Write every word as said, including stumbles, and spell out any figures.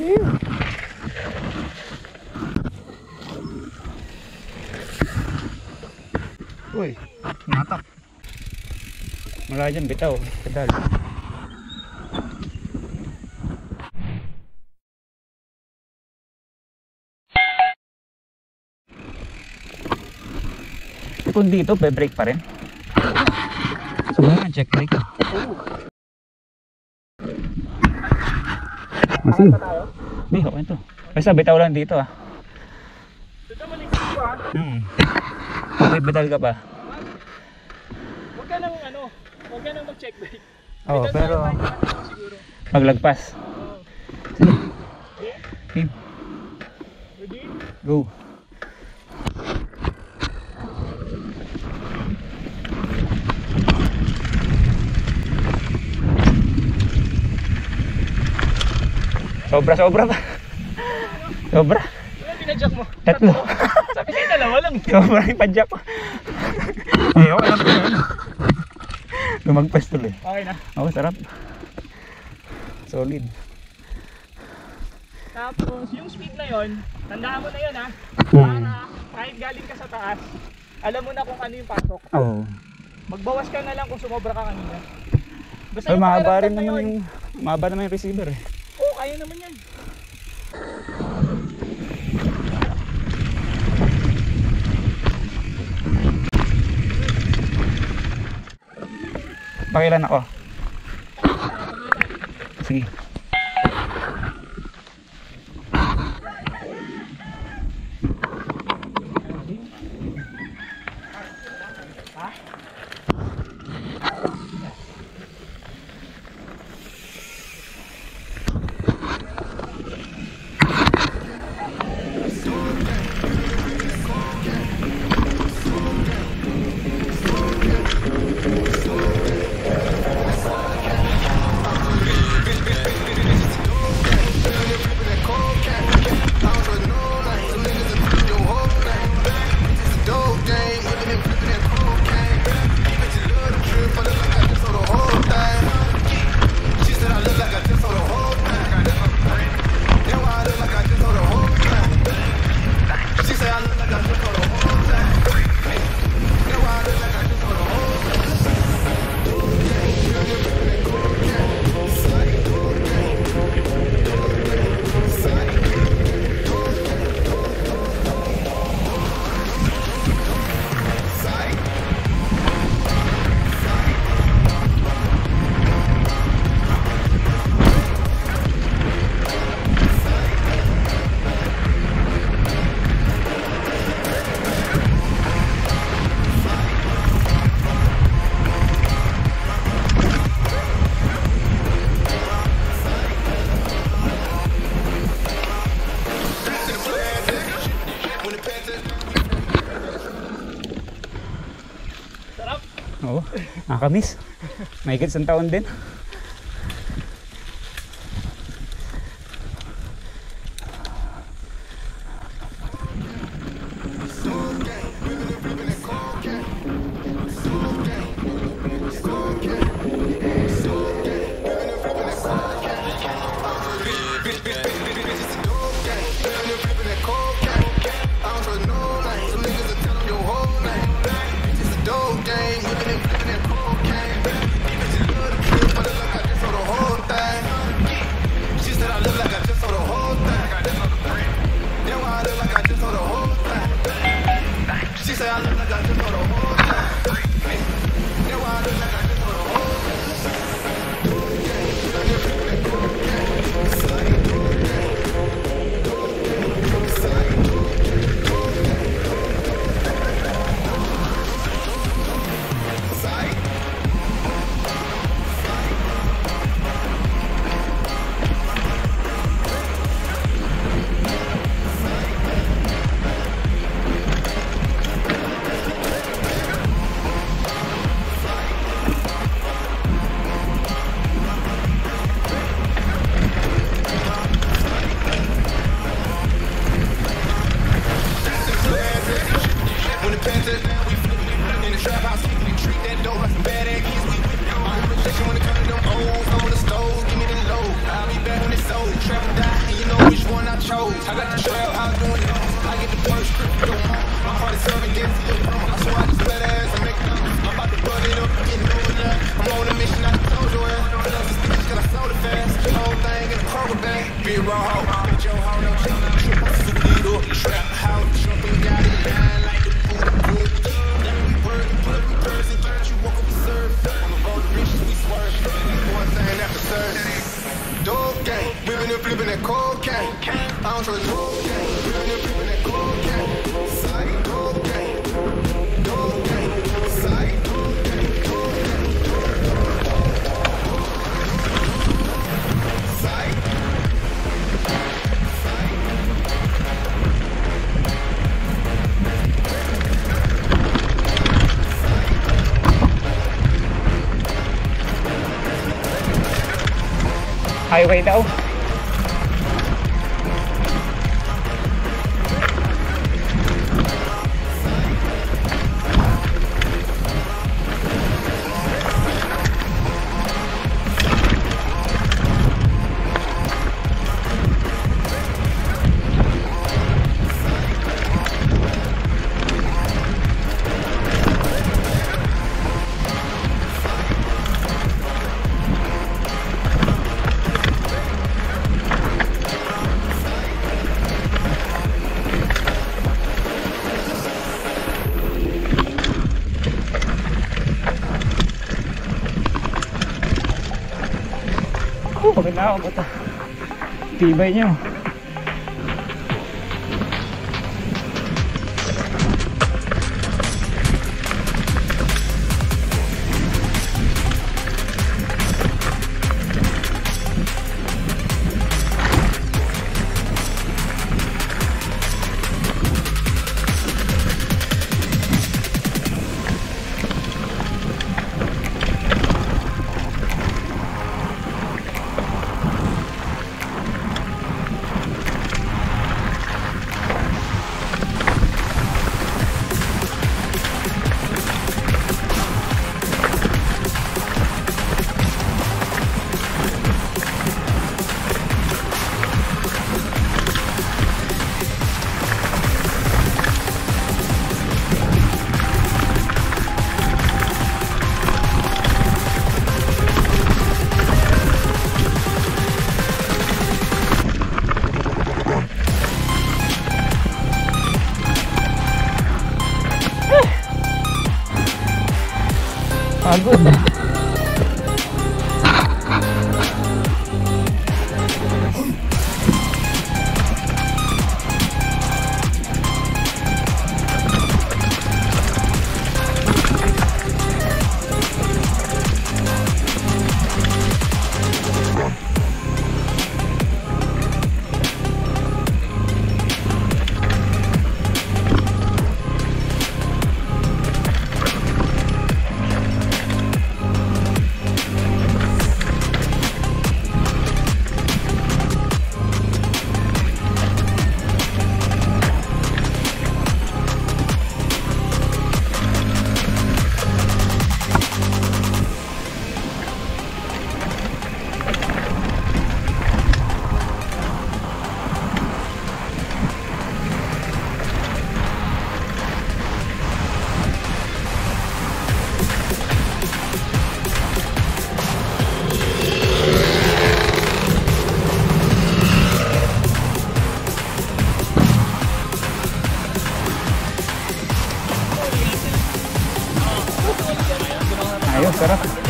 Uy, natak. Mula dyan, bitaw. Pedal. Kung dito, be-brake pa rin. Subukan, check brake. Masih. Hindi, okay ito. Basta bitaw lang dito ah. Dito mo ligtas ko ah. Hmm. Okay, pedal ka pa. Huwag ka nang ano, huwag ka nang mag-check brake. Oo, Pedal pero tayo, tayo, siguro. maglagpas. Oo. Sige. Okay? Okay. Ready? Go. Sobra, sobra pa. Sobra. Ano pinadyak mo? Tatlo. Sabi sa'yo dalawa lang. Sobra yung padyak ko. Ayaw, alam ko na. Lumagpas tuloy. Okay na. Oo, sarap. Solid. Tapos yung speed na yon, tandaan mo na yun ha. Hmm. Para kahit galing ka sa taas, alam mo na kung ano yung pasok. Oo. Magbawas ka na lang kung sumobra ka kanina. Basta Ay, yung mahaba pakiramdam rin na naman yun. yung mahaba naman yung receiver eh. Oo, kaya naman yan. Pakilan ako. Sige. Oo, nakakamiss. Mahigit isang taon din. I got the trail house doing it. I get the first trip to your mom. My heart is serving gas to your phone. I swear I just let ass and make it. I'm about to butt it up, getting over there. I'm on a mission, I told you where. I love this bitch, cause I sold it fast. The whole thing in the Kroger bag. Be a raw hoe. Bitch, your hoe, no chicken. Trip, super needle. Trap house, jumping, got it line like the food. Let me work, put up in person. Can't you walk up and serve? On the road to riches, we swerve. One thing after service. Dog gang, whipping and flipping that cocaine. I don't trust dog gang, whipping and flipping that cocaine. Side dog gang, dog gang, side dog gang, dog gang, side, Highway daw. Oh, maganda ako ba ito? Tibay nyo. Pagod. Ayos, sarap.